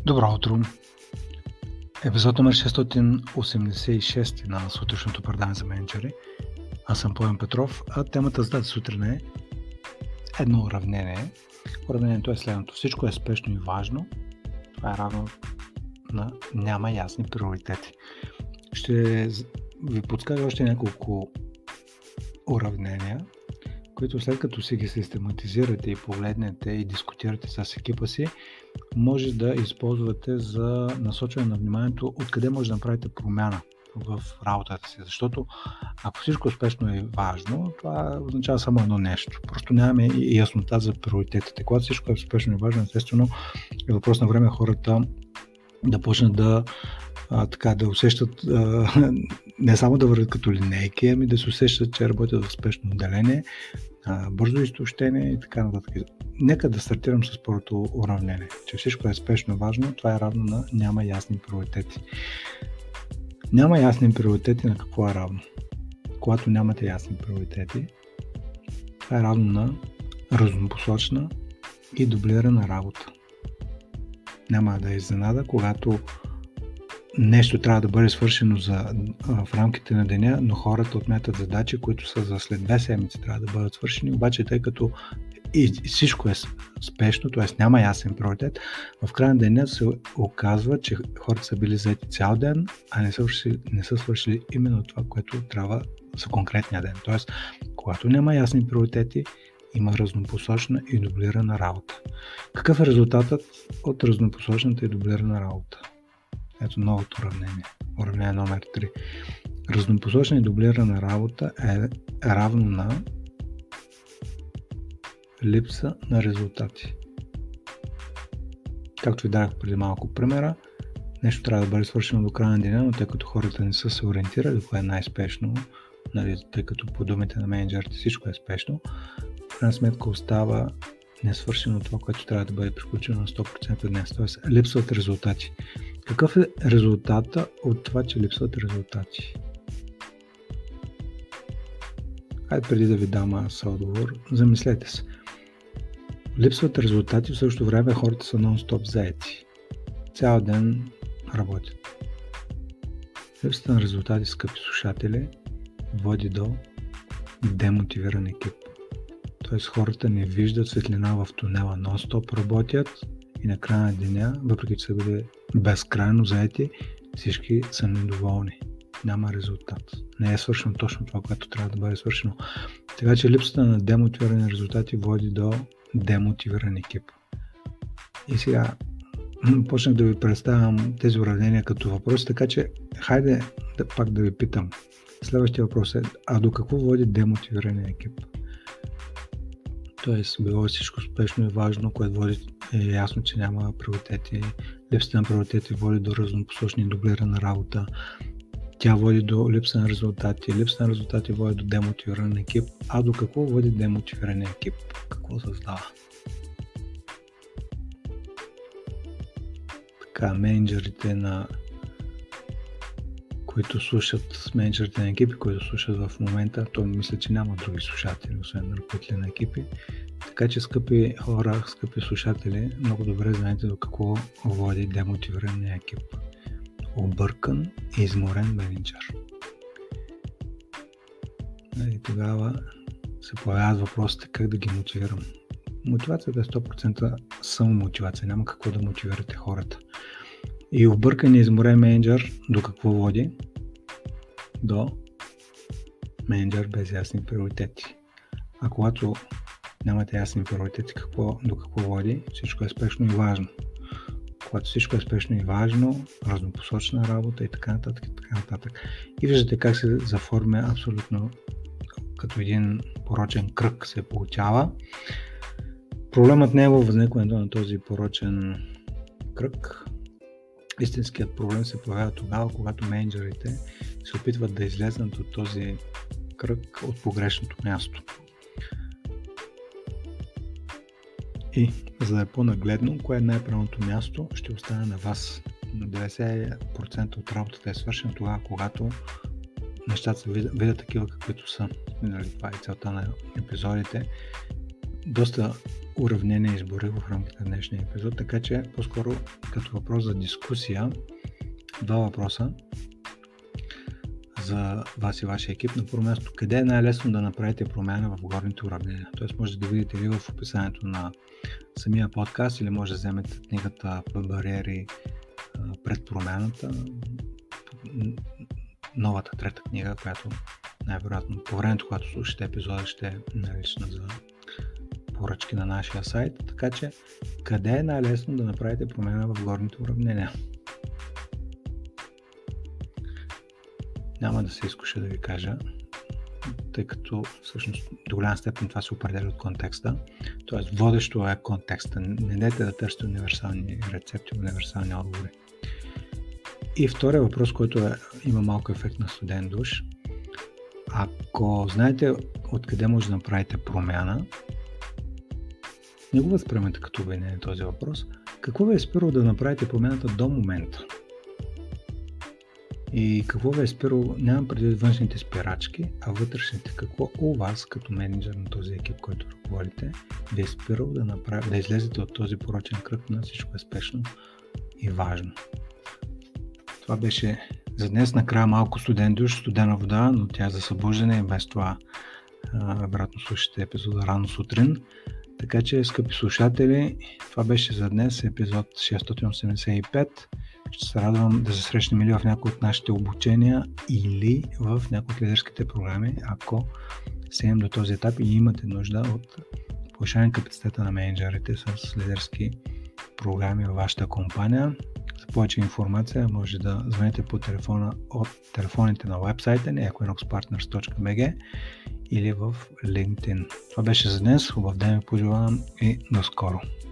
Добро утро! Епизод номер 686 на сутрешното предаване за менеджери. Аз съм Пламен Петров, а темата за тази сутрин е едно уравнение. Уравнението е следното. Всичко е спешно и важно. Това е равно на няма ясни приоритети. Ще ви подскажа още няколко уравнения, които след като си ги систематизирате и погледнете и дискутирате с екипа си, може да използвате за насочване на вниманието откъде може да направите промяна в работата си. Защото ако всичко успешно е важно, това означава само едно нещо. Просто нямаме и яснота за приоритетите. Когато всичко е успешно и важно, естествено е въпрос на време хората да почнат да усещат не само да вървят като линейки, ами да се усещат, че работят в спешно отделение, бързо изтощение и така нататък. Нека да стартирам с първото уравнение, че всичко е спешно важно, това е равно на няма ясни приоритети. Няма ясни приоритети на какво е равно? Когато нямате ясни приоритети, това е равно на разнопосочна и дублирана работа. Няма да е изненада, когато нещо трябва да бъде свършено в рамките на деня, но хората отмятат задачи, които са за след 2 седмици трябва да бъдат свършени, обаче тъй като и всичко е спешно, т.е. няма ясен приоритет, в края на деня се оказва, че хората са били заети цял ден, а не са свършили именно това, което трябва за конкретния ден. Т.е. когато няма ясни приоритети, има разнопосочна и дублирана работа. Какъв е резултатът от разнопосочната и дублирана работа? Ето новото уравнение. Уравнение номер 3. Разнопосочна и дублирана работа е равно на липса на резултати. Както ви дадах преди малко примера, нещо трябва да бъде свършено до края на деня, но тъй като хората не са се ориентирали кое е най-спешно, тъй като по думите на менеджерите всичко е спешно, в крайна сметка остава несвършено това, което трябва да бъде приключено на 100% днес. Т.е. липсват резултати. Какъв е резултата от това, че липсват резултати? Хайде преди да ви дам аз отговор, замислете се. Липсват резултати, в същото време хората са нон-стоп заети. Цял ден работят. Липсата на резултати, скъпи слушатели, води до демотивиран екип. Т.е. хората не виждат светлина в тунела, нон-стоп работят и на края на деня, въпреки че са били безкрайно заети, всички са недоволни. Няма резултат. Не е свършено точно това, което трябва да бъде свършено. Така че липсата на демотивирани резултати води до демотивиран екип. И сега почнах да ви представям тези уравнения като въпроси, така че хайде пак да ви питам. Следващия въпрос е, до какво води демотивирания екип? Тоест, било всичко успешно и важно, което води е ясно, че няма приоритети. Липсата на приоритети води до разнопосочна и дублирана работа. Тя води до липса на резултати. Липса на резултати води до демотивиран екип. А до какво води демотивиран екип? Какво създава? Така, менеджерите които слушат, менеджерите на екипи, които слушат в момента, то мисля, че няма други слушатели, освен ръководители на екипи. Така че, скъпи хора, скъпи слушатели, много добре знаете до какво води демотивирания екип. Объркан и изморен менеджер. И тогава се появяват въпросите как да ги мотивирам. Мотивацията е 100% самомотивация, няма какво да мотивирате хората. И объркан и изморен менеджер до какво води? До менеджер без ясни приоритети. А когато нямате ясни приоритети, до какво води? Всичко е спешно и важно. Когато всичко е спешно и важно, разнопосочна работа и така нататък, и така нататък. И виждате как се заформя абсолютно като един порочен кръг се получава. Проблемът не е във възникването на този порочен кръг. Истинският проблем се появява тогава, когато менеджерите се опитват да излезнат от този кръг от погрешното място. И за да е по-нагледно, кое е най-правилното място, ще остане на вас. На 90% от работата е свършена тогава, когато нещата се видят такива каквито са. Това е целта на епизодите. доста уравнения изборих в рамките на днешния епизод, така че по-скоро като въпрос за дискусия, два въпроса за вас и вашия екип. На първо място, къде е най-лесно да направите промяна в горните уравнения? Тоест може да видите ви в описанието на самия подкаст или може да вземете книгата Бариери пред промяната, новата трета книга, която най-вероятно по времето, когато слушате епизода, ще е налична за поръчки на нашия сайт. Така че, къде е най-лесно да направите промяна в горните уравнения? Няма да се изкуша да ви кажа, тъй като всъщност до голяма степен това се определя от контекста. Тоест, водещо е контекста. Не дайте да търсите универсални рецепти, универсални отговори. И втория въпрос, който има малко ефект на студен душ. Ако знаете откъде може да направите промяна, не го възприемете като обвинение този въпрос. Какво ви е спирало да направите промяната до момента? И какво ви е спирало, нямам предвид външните спирачки, а вътрешните. Какво у вас, като менеджер на този екип, който ръководите, ви е спирало да излезете от този порочен кръг на всичко е спешно и важно. Това беше за днес. Накрая малко студен душ, студена вода, но тя е за събуждане и без това вероятно слушате епизода рано сутрин. Така че, скъпи слушатели, това беше за днес, епизод 685. Ще се радвам да се срещнем или в някои от нашите обучения, или в някои от лидерските програми, ако стигнем до този етап и имате нужда от повишаване капацитета на менеджерите с лидерски програми във вашата компания. За повече информация може да звъните по телефона от телефоните на уебсайта ни equinoxpartners.bg или в LinkedIn. Това беше за днес. Хубав ден ви пожелавам и до скоро!